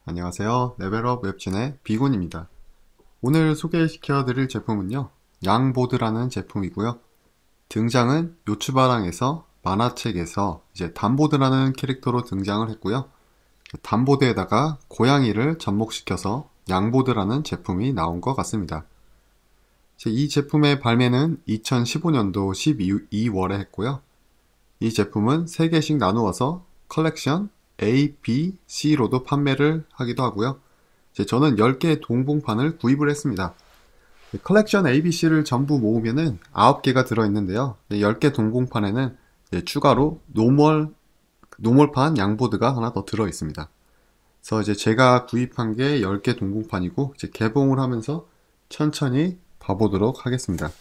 안녕하세요. 레벨업 웹진의 비군입니다. 오늘 소개시켜 드릴 제품은요, 양보드라는 제품이고요. 등장은 요츠바랑에서 만화책에서 이제 단보드라는 캐릭터로 등장을 했고요. 단보드에다가 고양이를 접목시켜서 양보드라는 제품이 나온 것 같습니다. 이 제품의 발매는 2015년도 12월에 했고요. 이 제품은 3개씩 나누어서 컬렉션 A, B, C로도 판매를 하기도 하고요. 저는 10개의 동봉판을 구입을 했습니다. 컬렉션 A, B, C를 전부 모으면은 9개가 들어있는데요. 10개 동봉판에는 추가로 노멀판 양보드가 하나 더 들어있습니다. 그래서 제가 구입한 게 10개 동봉판이고 개봉을 하면서 천천히 봐보도록 하겠습니다.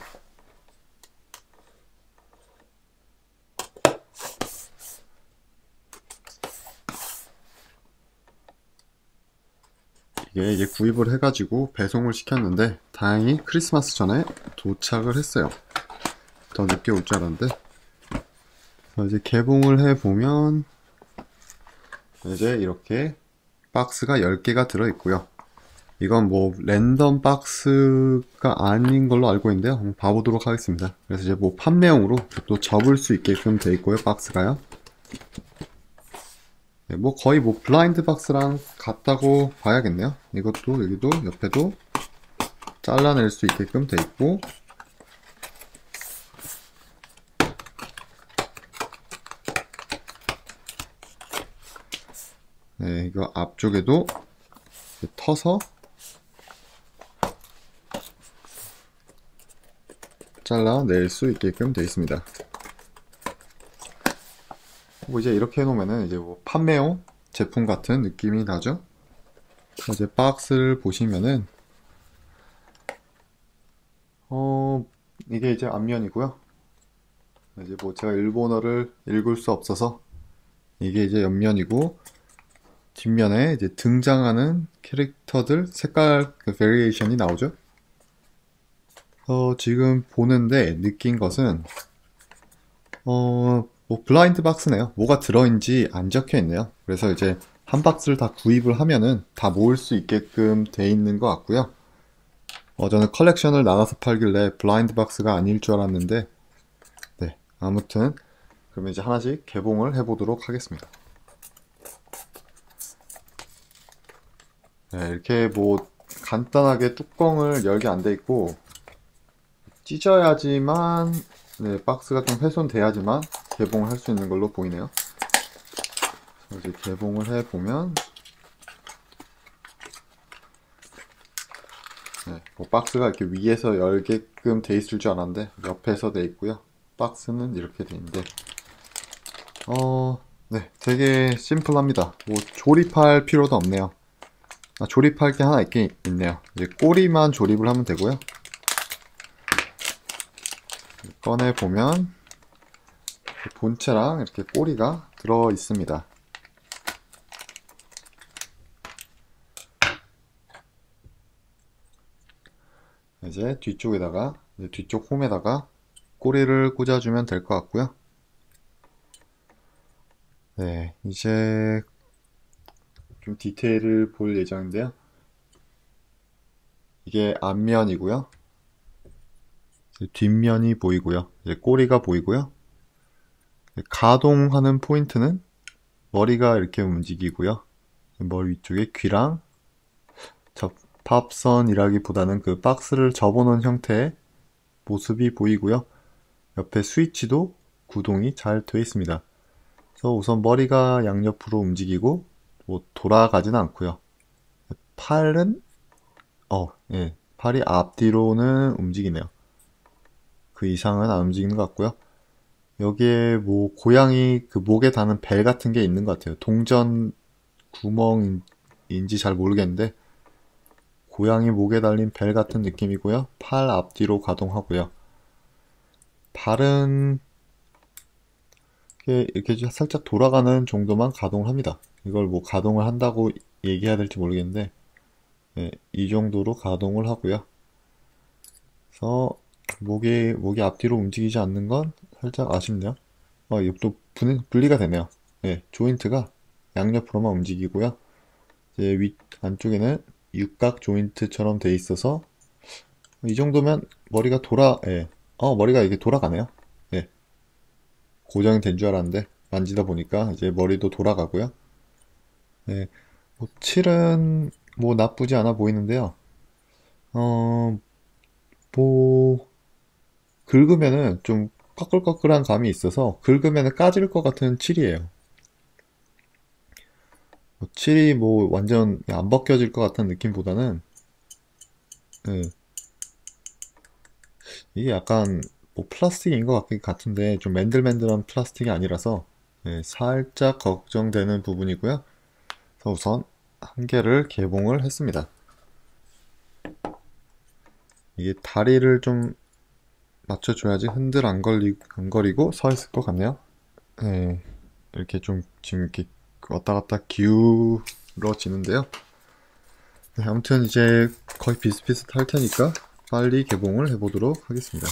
이게 이제 구입을 해가지고 배송을 시켰는데 다행히 크리스마스 전에 도착을 했어요. 더 늦게 올 줄 알았는데. 이제 개봉을 해보면 이제 이렇게 박스가 10개가 들어있고요. 이건 뭐 랜덤 박스가 아닌 걸로 알고 있는데요. 한번 봐보도록 하겠습니다. 그래서 이제 뭐 판매용으로 또 접을 수 있게끔 돼 있고요. 박스가요. 네, 뭐 거의 뭐 블라인드 박스랑 같다고 봐야겠네요. 이것도 여기도 옆에도 잘라낼 수 있게끔 돼 있고, 네, 이거 앞쪽에도 터서 잘라낼 수 있게끔 되어 있습니다. 뭐 이제 이렇게 해놓으면은 이제 뭐 판매용 제품 같은 느낌이 나죠? 이제 박스를 보시면은 이게 이제 앞면이고요. 이제 뭐 제가 일본어를 읽을 수 없어서 이게 이제 옆면이고, 뒷면에 이제 등장하는 캐릭터들 색깔 베리에이션이 나오죠. 지금 보는데 느낀 것은 뭐 블라인드 박스네요. 뭐가 들어있는지 안 적혀 있네요. 그래서 이제 한 박스를 다 구입을 하면은 다 모을 수 있게끔 돼 있는 것 같고요. 저는 컬렉션을 나가서 팔길래 블라인드 박스가 아닐 줄 알았는데, 네, 아무튼 그러면 이제 하나씩 개봉을 해보도록 하겠습니다. 네, 이렇게 뭐 간단하게 뚜껑을 열게 안 돼 있고 찢어야지만, 네, 박스가 좀 훼손돼야지만 개봉을 할 수 있는 걸로 보이네요. 이제 개봉을 해보면, 네, 뭐 박스가 이렇게 위에서 열게끔 돼 있을 줄 알았는데 옆에서 돼 있고요. 박스는 이렇게 돼 있는데, 네, 되게 심플합니다. 뭐 조립할 필요도 없네요. 조립할 게 하나 있긴 있네요. 이제 꼬리만 조립을 하면 되고요. 꺼내 보면 본체랑 이렇게 꼬리가 들어 있습니다. 이제 뒤쪽에다가, 이제 뒤쪽 홈에다가 꼬리를 꽂아주면 될 것 같고요. 네, 이제 좀 디테일을 볼 예정인데요. 이게 앞면이고요. 뒷면이 보이고요. 이제 꼬리가 보이고요. 가동하는 포인트는 머리가 이렇게 움직이고요. 머리 위쪽에 귀랑 접합선이라기보다는 그 박스를 접어놓은 형태의 모습이 보이고요. 옆에 스위치도 구동이 잘 되어 있습니다. 그래서 우선 머리가 양옆으로 움직이고 뭐 돌아가진 않고요. 팔은 예, 팔이 앞뒤로는 움직이네요. 그 이상은 안 움직이는 것 같고요. 여기에 뭐 고양이 그 목에 다는 벨 같은 게 있는 것 같아요. 동전 구멍인지 잘 모르겠는데 고양이 목에 달린 벨 같은 느낌이고요. 팔 앞뒤로 가동하고요. 발은 이렇게 살짝 돌아가는 정도만 가동을 합니다. 이걸 뭐 가동을 한다고 얘기해야 될지 모르겠는데, 네, 이 정도로 가동을 하고요. 그래서 목이 앞뒤로 움직이지 않는 건 살짝 아쉽네요. 이거 또 분리가 되네요. 네, 조인트가 양옆으로만 움직이고요. 이제 안쪽에는 육각 조인트처럼 돼 있어서 이 정도면 머리가 예. 머리가 이게 돌아가네요. 예. 고정이 된 줄 알았는데 만지다 보니까 이제 머리도 돌아가고요. 예. 뭐 칠은 뭐 나쁘지 않아 보이는데요. 어, 뭐 긁으면은 좀 꺼끌꺼끌한 감이 있어서 긁으면은 까질 것 같은 칠이에요. 뭐 칠이 뭐 완전 안 벗겨질 것 같은 느낌보다는 예. 이게 약간 뭐 플라스틱인 것 같은데 좀 맨들맨들한 플라스틱이 아니라서 예, 살짝 걱정되는 부분이고요. 그래서 우선 한 개를 개봉을 했습니다. 이게 다리를 좀 맞춰줘야지 흔들 안 거리고 서 있을 것 같네요. 예, 이렇게 좀 지금 이렇게 왔다 갔다 기울어지는데요. 네, 아무튼 이제 거의 비슷비슷할 테니까 빨리 개봉을 해보도록 하겠습니다.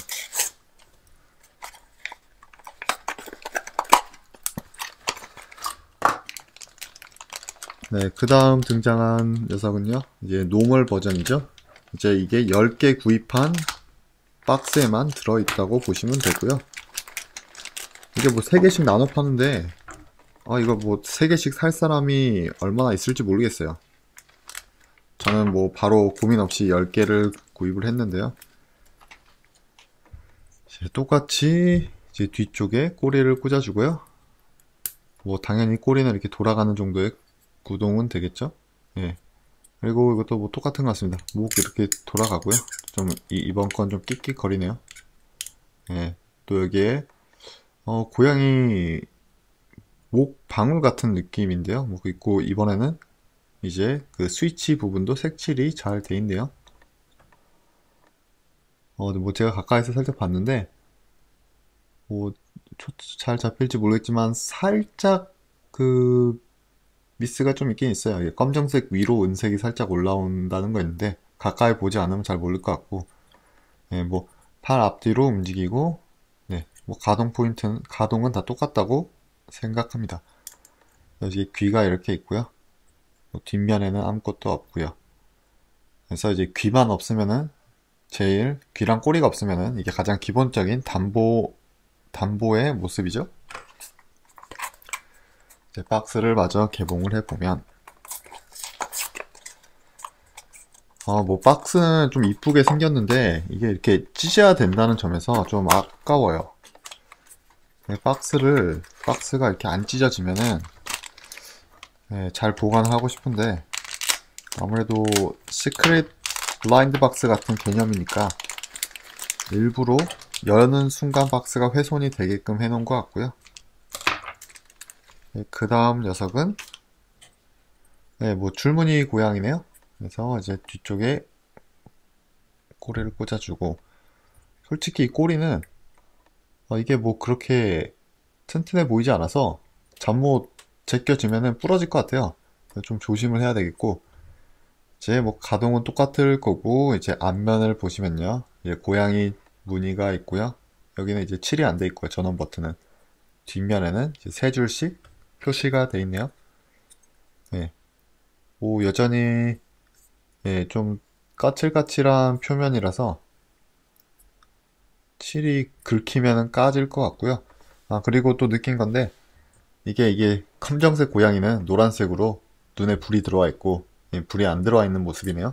네, 그 다음 등장한 녀석은요, 이제 노멀 버전이죠. 이제 이게 10개 구입한 박스에만 들어있다고 보시면 되고요. 이게 뭐 3개씩 나눠 파는데, 이거 뭐 3개씩 살 사람이 얼마나 있을지 모르겠어요. 저는 뭐 바로 고민 없이 10개를 구입을 했는데요. 이제 똑같이 이제 뒤쪽에 꼬리를 꽂아주고요. 뭐 당연히 꼬리는 이렇게 돌아가는 정도의 구동은 되겠죠. 예. 그리고 이것도 뭐 똑같은 것 같습니다. 목 이렇게 돌아가고요. 좀 이번 건 좀 끽끽거리네요. 예. 또 여기에 고양이 목 방울 같은 느낌인데요. 뭐 있고 이번에는 이제 그 스위치 부분도 색칠이 잘 돼 있네요. 뭐 제가 가까이서 살짝 봤는데 뭐 잘 잡힐지 모르겠지만 살짝 그 미스가 좀 있긴 있어요. 이게 검정색 위로 은색이 살짝 올라온다는 거 있는데 가까이 보지 않으면 잘 모를 것 같고, 예, 뭐 팔 앞뒤로 움직이고, 네, 뭐 가동은 다 똑같다고 생각합니다. 여기 귀가 이렇게 있고요. 뭐 뒷면에는 아무것도 없고요. 그래서 이제 귀만 없으면은 귀랑 꼬리가 없으면은 이게 가장 기본적인 담보의 모습이죠. 이제 박스를 마저 개봉을 해보면 뭐 박스는 좀 이쁘게 생겼는데 이게 이렇게 찢어야 된다는 점에서 좀 아까워요. 박스가 이렇게 안 찢어지면은 잘 보관하고 싶은데 아무래도 시크릿 블라인드 박스 같은 개념이니까 일부러 여는 순간 박스가 훼손이 되게끔 해놓은 것 같고요. 그 다음 녀석은 뭐 줄무늬 고양이네요. 그래서 이제 뒤쪽에 꼬리를 꽂아주고, 솔직히 이 꼬리는 이게 뭐 그렇게 튼튼해 보이지 않아서 잠못 제껴지면은 부러질 것 같아요. 좀 조심을 해야 되겠고, 이제 뭐 가동은 똑같을 거고, 이제 앞면을 보시면요, 이제 고양이 무늬가 있고요. 여기는 이제 칠이 안 돼 있고요. 전원 버튼은. 뒷면에는 이제 3줄씩 표시가 돼 있네요. 네. 오, 여전히 좀 까칠까칠한 표면이라서 칠이 긁히면 까질 것 같고요. 그리고 또 느낀 건데 이게 검정색 고양이는 노란색으로 눈에 불이 들어와 있고 불이 안 들어와 있는 모습이네요.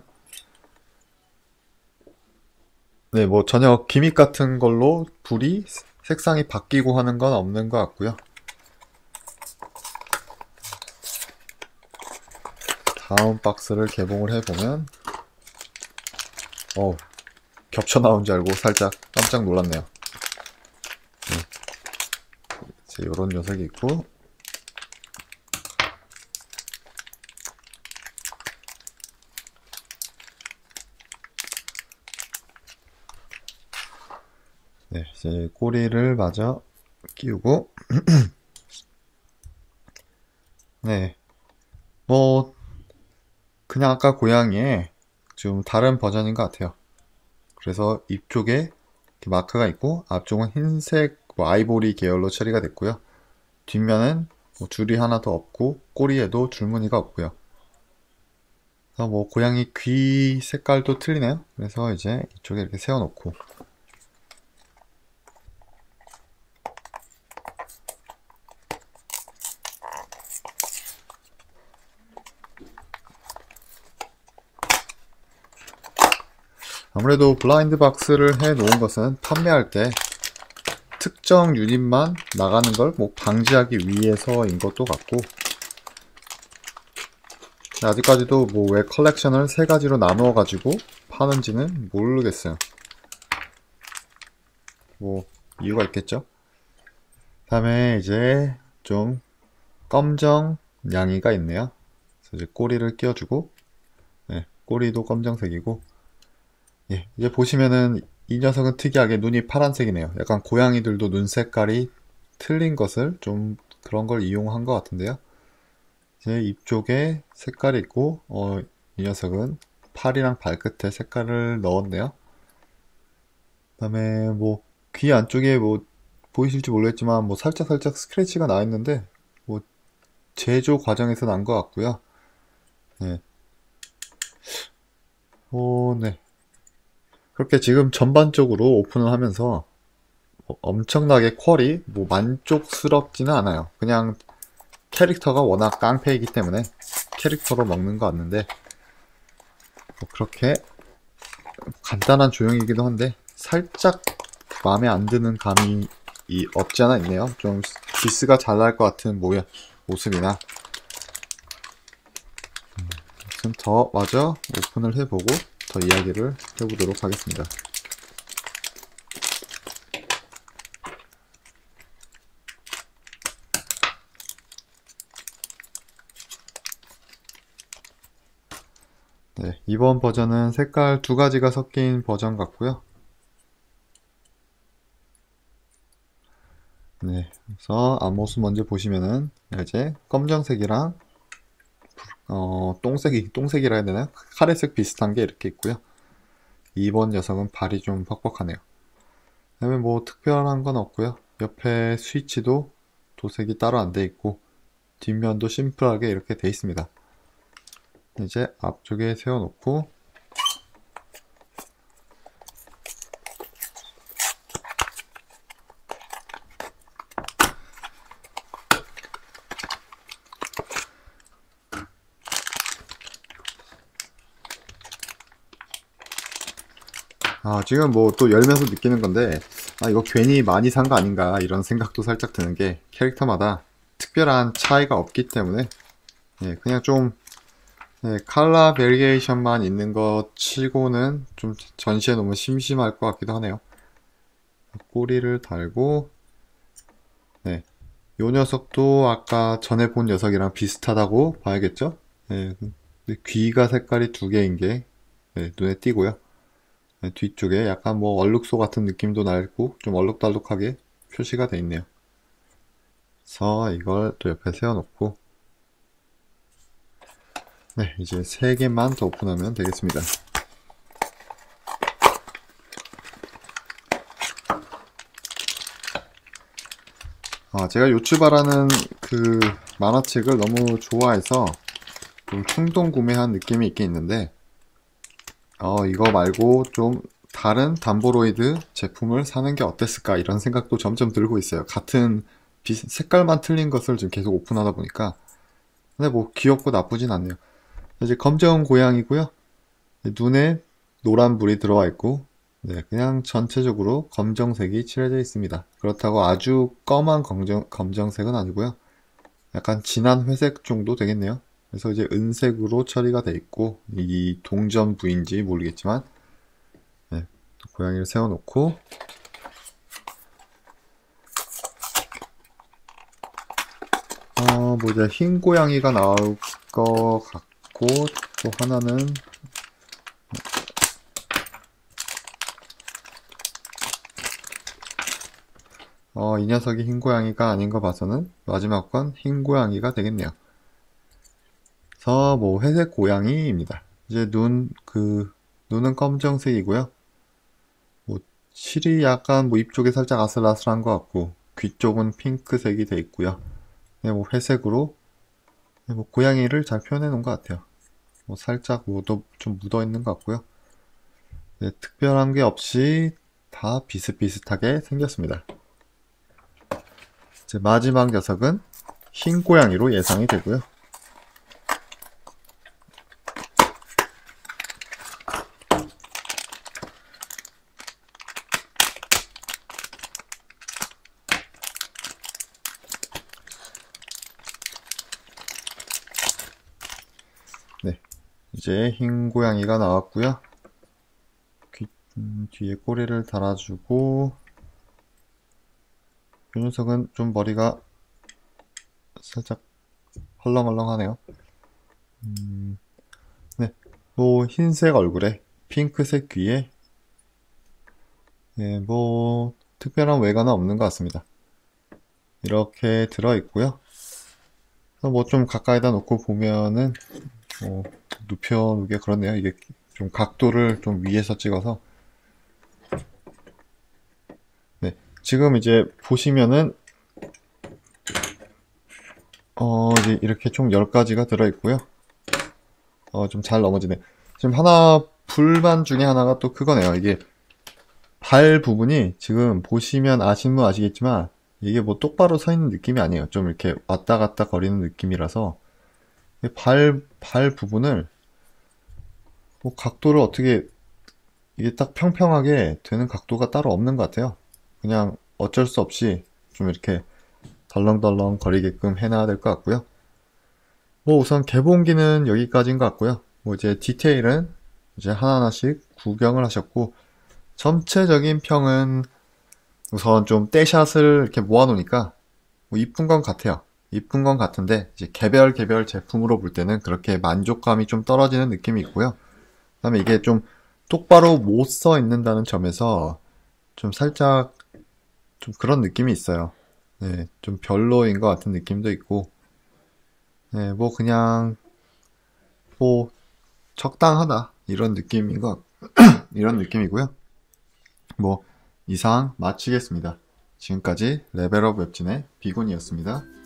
네, 뭐 전혀 기믹 같은 걸로 불이 색상이 바뀌고 하는 건 없는 것 같고요. 다음 박스를 개봉을 해보면 겹쳐 나온 줄 알고 살짝 깜짝 놀랐네요. 네. 이런 녀석이 있고, 네, 이제 꼬리를 마저 끼우고, 네, 뭐 그냥 아까 고양이의 좀 다른 버전인 것 같아요. 그래서 입 쪽에 이렇게 마크가 있고 앞쪽은 흰색 뭐 아이보리 계열로 처리가 됐고요. 뒷면은 뭐 줄이 하나 더 없고 꼬리에도 줄무늬가 없고요. 그래서 뭐 고양이 귀 색깔도 틀리네요. 그래서 이제 이쪽에 이렇게 세워놓고, 아무래도 블라인드 박스를 해 놓은 것은 판매할 때 특정 유닛만 나가는 걸 뭐 방지하기 위해서인 것도 같고, 아직까지도 뭐 왜 컬렉션을 세 가지로 나누어 가지고 파는지는 모르겠어요. 뭐 이유가 있겠죠. 다음에 이제 좀 검정 양이가 있네요. 그래서 이제 꼬리를 끼워주고, 네, 꼬리도 검정색이고, 예, 이제 보시면은 이 녀석은 특이하게 눈이 파란색이네요. 약간 고양이들도 눈 색깔이 틀린 것을 좀 그런 걸 이용한 것 같은데요. 이제 입 쪽에 색깔이 있고, 이 녀석은 팔이랑 발끝에 색깔을 넣었네요. 그다음에 뭐 귀 안쪽에 뭐 보이실지 모르겠지만 뭐 살짝 스크래치가 나 있는데 뭐 제조 과정에서 난 것 같고요. 네. 네. 그렇게 지금 전반적으로 오픈을 하면서 뭐 엄청나게 퀄이 뭐 만족스럽지는 않아요. 그냥 캐릭터가 워낙 깡패이기 때문에 캐릭터로 먹는 것 같는데 뭐 그렇게 간단한 조형이기도 한데 살짝 마음에 안 드는 감이 없지 않아 있네요. 좀 기스가 잘 날 것 같은 모습이나 아무튼 더 마저 오픈을 해보고 더 이야기를 해보도록 하겠습니다. 네, 이번 버전은 색깔 두 가지가 섞인 버전 같고요. 네, 그래서 앞모습 먼저 보시면은 이제 검정색이랑 똥색이라 해야 되나요? 카레색 비슷한 게 이렇게 있고요. 2번 녀석은 발이 좀 퍽퍽하네요. 그다음에 뭐 특별한 건 없고요. 옆에 스위치도 도색이 따로 안 돼 있고 뒷면도 심플하게 이렇게 돼 있습니다. 이제 앞쪽에 세워놓고 지금 뭐 또 열면서 느끼는 건데 이거 괜히 많이 산 거 아닌가 이런 생각도 살짝 드는 게 캐릭터마다 특별한 차이가 없기 때문에 그냥 좀 컬러 베리에이션만 있는 것 치고는 좀 전시해 놓으면 심심할 것 같기도 하네요. 꼬리를 달고 요 녀석도 아까 전에 본 녀석이랑 비슷하다고 봐야겠죠? 근데 귀가 색깔이 두 개인 게 눈에 띄고요. 뒤쪽에 약간 뭐 얼룩소 같은 느낌도 나고 좀 얼룩덜룩하게 표시가 돼 있네요. 그래서 이걸 또 옆에 세워놓고 이제 3개만 더 오픈하면 되겠습니다. 제가 요츠바라는 그 만화책을 너무 좋아해서 좀 충동 구매한 느낌이 있긴 있는데 이거 말고 좀 다른 담보로이드 제품을 사는 게 어땠을까 이런 생각도 점점 들고 있어요. 같은 색깔만 틀린 것을 지금 계속 오픈하다 보니까 근데 뭐 귀엽고 나쁘진 않네요. 이제 검정 고양이고요. 눈에 노란 불이 들어와 있고 그냥 전체적으로 검정색이 칠해져 있습니다. 그렇다고 아주 검은 검정색은 아니고요. 약간 진한 회색 정도 되겠네요. 그래서 이제 은색으로 처리가 돼 있고 이 동전 부인지 모르겠지만 고양이를 세워놓고 뭐 이제 흰 고양이가 나올 것 같고 또 하나는 이 녀석이 흰 고양이가 아닌 거 봐서는 마지막 건 흰 고양이가 되겠네요. 그래서 뭐 회색 고양이입니다. 이제 눈은 검정색이고요. 뭐 실이 약간 뭐 입 쪽에 살짝 아슬아슬한 것 같고 귀 쪽은 핑크색이 돼 있고요. 뭐 회색으로 뭐 고양이를 잘 표현해 놓은 것 같아요. 뭐 살짝 좀 묻어 있는 것 같고요. 네, 특별한 게 없이 다 비슷비슷하게 생겼습니다. 이제 마지막 녀석은 흰 고양이로 예상이 되고요. 네, 이제 흰 고양이가 나왔고요. 뒤에 꼬리를 달아주고, 이 녀석은 좀 머리가 살짝 헐렁헐렁하네요. 네, 뭐 흰색 얼굴에 핑크색 귀에, 네, 뭐 특별한 외관은 없는 것 같습니다. 이렇게 들어있고요. 뭐 좀 가까이다 놓고 보면은 눕혀놓게 그렇네요. 이게 좀 각도를 좀 위에서 찍어서. 네, 지금 이제 보시면은 이제 이렇게 총 10가지가 들어있고요. 좀 잘 넘어지네. 지금 불만 중에 하나가 또 그거네요. 이게 발 부분이 지금 보시면 아시는 분 아시겠지만 이게 뭐 똑바로 서 있는 느낌이 아니에요. 좀 이렇게 왔다 갔다 거리는 느낌이라서 발 부분을 뭐 각도를 어떻게 이게 딱 평평하게 되는 각도가 따로 없는 것 같아요. 그냥 어쩔 수 없이 좀 이렇게 덜렁덜렁 거리게끔 해놔야 될 것 같고요. 뭐 우선 개봉기는 여기까지인 것 같고요. 뭐 이제 디테일은 이제 하나하나씩 구경을 하셨고, 전체적인 평은 우선 좀 떼샷을 이렇게 모아놓으니까 뭐 이쁜 건 같아요. 이쁜 건 같은데 이제 개별 제품으로 볼 때는 그렇게 만족감이 좀 떨어지는 느낌이 있고요. 그 다음에 이게 좀 똑바로 못 써 있는다는 점에서 좀 살짝 좀 그런 느낌이 있어요. 네, 좀 별로인 것 같은 느낌도 있고, 네, 뭐 그냥 뭐 적당하다 이런 이런 느낌이고요. 뭐 이상 마치겠습니다. 지금까지 레벨업 웹진의 비곤이었습니다.